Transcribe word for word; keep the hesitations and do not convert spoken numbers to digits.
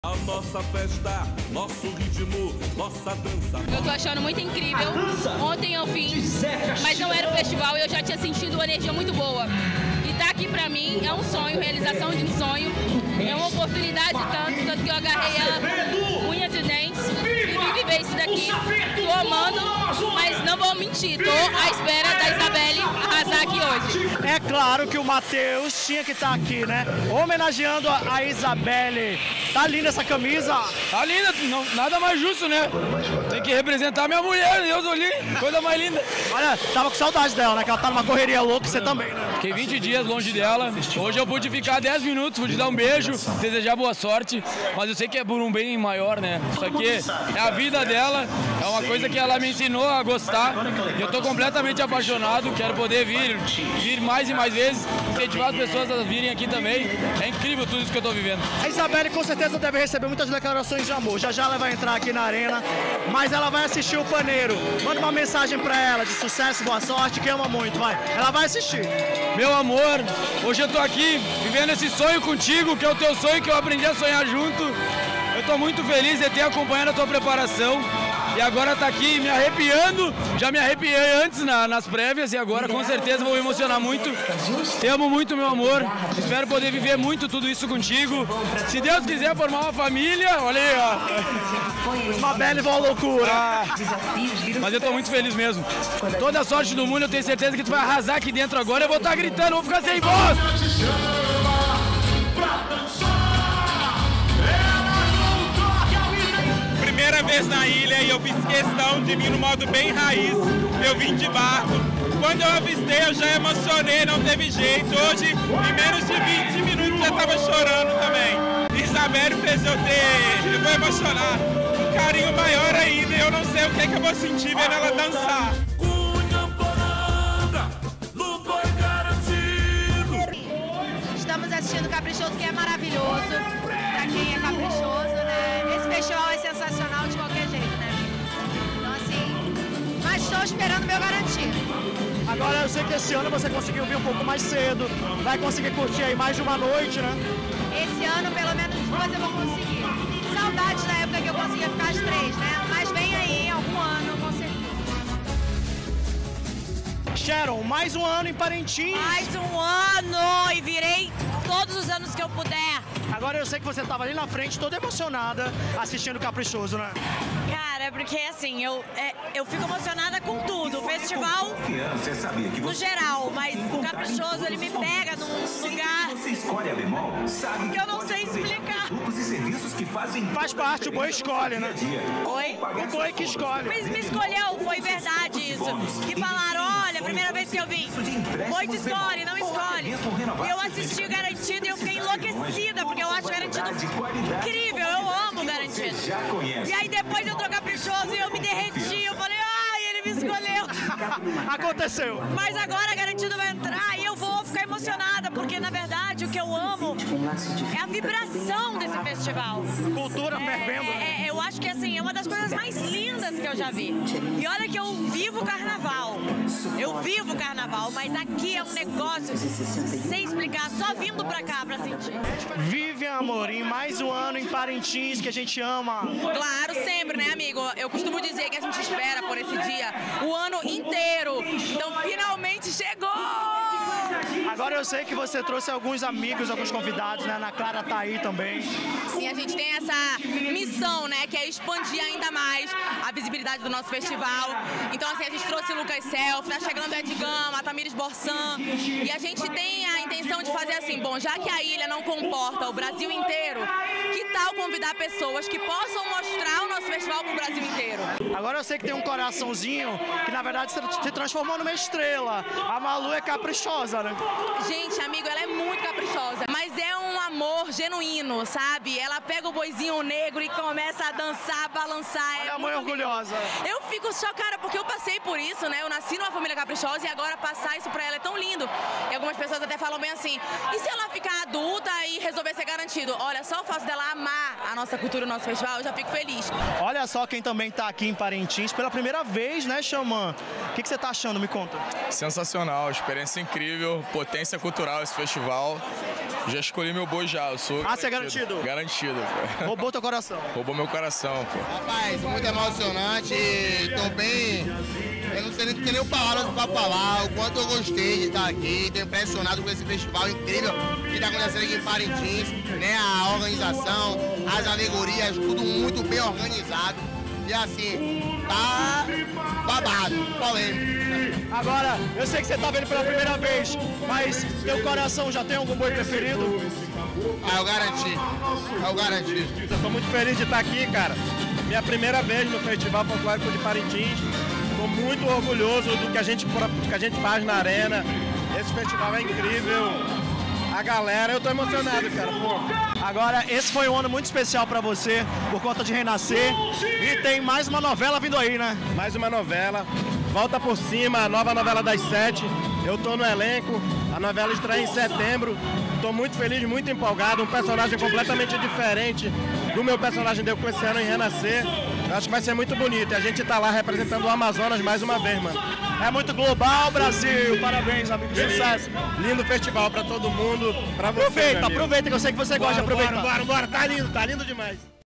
A nossa festa, nosso ritmo, nossa dança. Eu tô achando muito incrível. Ontem eu fiz, mas não era o festival e eu já tinha sentido uma energia muito boa. E tá aqui pra mim é um sonho, realização de um sonho. É uma oportunidade tanto, tanto que eu agarrei ela com unhas e dentes e vim viver isso daqui. Tô amando, mas não vou mentir, tô à espera da Isabelle arrasar aqui hoje. É claro que o Matheus tinha que estar aqui, né? Homenageando a, a Isabelle. Tá linda essa camisa. Tá linda, não, nada mais justo, né? Tem que representar minha mulher, Deus olhe, coisa mais linda. Olha, tava com saudade dela, né? Que ela tá numa correria louca, você também, né? Fiquei vinte dias longe dela. Hoje eu pude ficar dez minutos, pude dar um beijo, desejar boa sorte. Mas eu sei que é por um bem maior, né? Isso aqui é a vida dela, é uma coisa que ela me ensinou a gostar. Eu tô completamente apaixonado, quero poder vir, vir mais e mais vezes, incentivar as pessoas a virem aqui também. É incrível tudo isso que eu tô vivendo. A Isabelle com certeza deve receber muitas declarações de amor. Já já ela vai entrar aqui na arena, mas ela vai assistir o Paneiro. Manda uma mensagem pra ela de sucesso, boa sorte, que ama muito, vai. Ela vai assistir. Meu amor, hoje eu tô aqui vivendo esse sonho contigo, que é o teu sonho que eu aprendi a sonhar junto. Eu tô muito feliz de ter acompanhado a tua preparação. E agora tá aqui me arrepiando, já me arrepiei antes na, nas prévias e agora com certeza vou me emocionar muito. Te amo muito, meu amor, espero poder viver muito tudo isso contigo. Se Deus quiser formar uma família, olha aí, ó. Uma bela e boa loucura. Ah, mas eu tô muito feliz mesmo. Toda a sorte do mundo, eu tenho certeza que tu vai arrasar aqui dentro agora. Eu vou estar gritando, vou ficar sem voz. Primeira vez na ilha e eu fiz questão de vir no modo bem raiz, eu vim de barco. Quando eu avistei eu já emocionei, não teve jeito. Hoje, em menos de vinte minutos, eu estava chorando também. Isabelle fez eu ter, eu vou emocionar, um carinho maior ainda. Eu não sei o que é que eu vou sentir vendo ela dançar. Estamos assistindo Caprichoso, que é maravilhoso, pra quem é caprichoso, né? Esse festival é sensacional de qualquer jeito, né? Então, assim, mas estou esperando o meu garantido. Agora eu sei que esse ano você conseguiu vir um pouco mais cedo, vai conseguir curtir aí mais de uma noite, né? Esse ano, pelo menos duas eu vou conseguir. Saudades da época que eu conseguia ficar às três, né? Mas vem aí, em algum ano, com certeza. Sharon, mais um ano em Parintins. Mais um ano e virei todos os anos que eu puder. Agora eu sei que você estava ali na frente, toda emocionada, assistindo o Caprichoso, né? Cara, é porque assim, eu, é, eu fico emocionada com tudo. O festival, no geral, mas o Caprichoso, ele me pega num lugar que eu não sei explicar. Faz parte, o boi escolhe, né? Oi? O boi que escolhe. Mas me escolheu, foi verdade isso. Que falaram, olha, a primeira vez que eu vim, boi te escolhe, não escolhe. E eu assisti o Garantido e eu fiquei enlouquecida, porque eu acho o Garantido incrível, eu amo o Garantido. E aí depois eu tô Caprichoso e eu me derreti, eu falei, ai, ele me escolheu. Aconteceu. Mas agora Garantido vai entrar e eu vou ficar emocionada, porque na verdade o que eu amo é a vibração desse festival. Cultura fervendo. É, é, eu acho que assim, é uma das coisas mais lindas que eu já vi. E olha que eu vivo carnaval. Eu vivo carnaval, mas aqui é um negócio sem explicar, só vindo pra cá pra sentir. Vivian Amorim, mais um ano em Parintins que a gente ama. Claro, sempre, né, amigo? Eu costumo dizer que a gente espera por esse dia o ano inteiro. Então, finalmente chegou! Agora eu sei que você trouxe alguns amigos, alguns convidados, né? Ana Clara tá aí também. Sim, a gente tem essa missão, né, que é expandir ainda mais a visibilidade do nosso festival. Então, assim, a gente trouxe o Lucas Self, tá chegando o Ed Gama, a Tamires Borsan. E a gente tem a intenção de fazer assim, bom, já que a ilha não comporta o Brasil inteiro, que tal convidar pessoas que possam mostrar o nosso festival pro Brasil inteiro? Agora eu sei que tem um coraçãozinho que, na verdade, se transformou numa estrela. A Malu é caprichosa, né? Gente, amigo, ela é muito caprichosa, mas é um amor genuíno, sabe? Ela pega o boizinho negro e começa a dançar, a balançar. Olha é a mãe orgulhosa. Eu fico chocada porque eu passei por isso, né? Eu nasci numa família caprichosa e agora passar isso pra ela é tão lindo. E algumas pessoas até falam bem assim, e se ela ficar adulta e resolver ser garantido? Olha, só o fato dela amar a nossa cultura, o nosso festival, eu já fico feliz. Olha só quem também tá aqui em Parintins pela primeira vez, né, Xamã? O que, que você tá achando? Me conta. Sensacional, experiência incrível, potência cultural esse festival. Já escolhi meu boi já, eu sou... Ah, você é garantido? Garantido, pô. Roubou teu coração. Roubou meu coração, pô. Rapaz, muito emocionante, tô bem... Eu não sei nem, nem palavras pra falar, o quanto eu gostei de estar aqui, tô impressionado com esse festival incrível que está acontecendo aqui em Parintins, né? A organização, as alegorias, tudo muito bem organizado. E assim, tá babado, polêmico. Agora, eu sei que você tá vendo pela primeira vez, mas teu coração já tem algum boi preferido? Ah, eu garanti, eu garanti. Eu tô muito feliz de estar aqui, cara. Minha primeira vez no Festival Folclórico de Parintins. Estou muito orgulhoso do que a, gente, do que a gente faz na arena. Esse festival é incrível. A galera, eu tô emocionado, cara. Pô. Agora, esse foi um ano muito especial para você, por conta de renascer. E tem mais uma novela vindo aí, né? Mais uma novela. Volta por Cima, a nova novela das sete. Eu tô no elenco. A novela estreia em setembro. Tô muito feliz, muito empolgado. Um personagem completamente diferente do meu personagem deu com esse ano em Renascer. Eu acho que vai ser muito bonito. E a gente tá lá representando o Amazonas mais uma vez, mano. É muito global, Brasil. Parabéns, amigo. Sucesso. Lindo festival pra todo mundo. Pra você, aproveita, aproveita que eu sei que você bora, gosta de aproveitar. Bora, bora, bora. Tá lindo, tá lindo demais.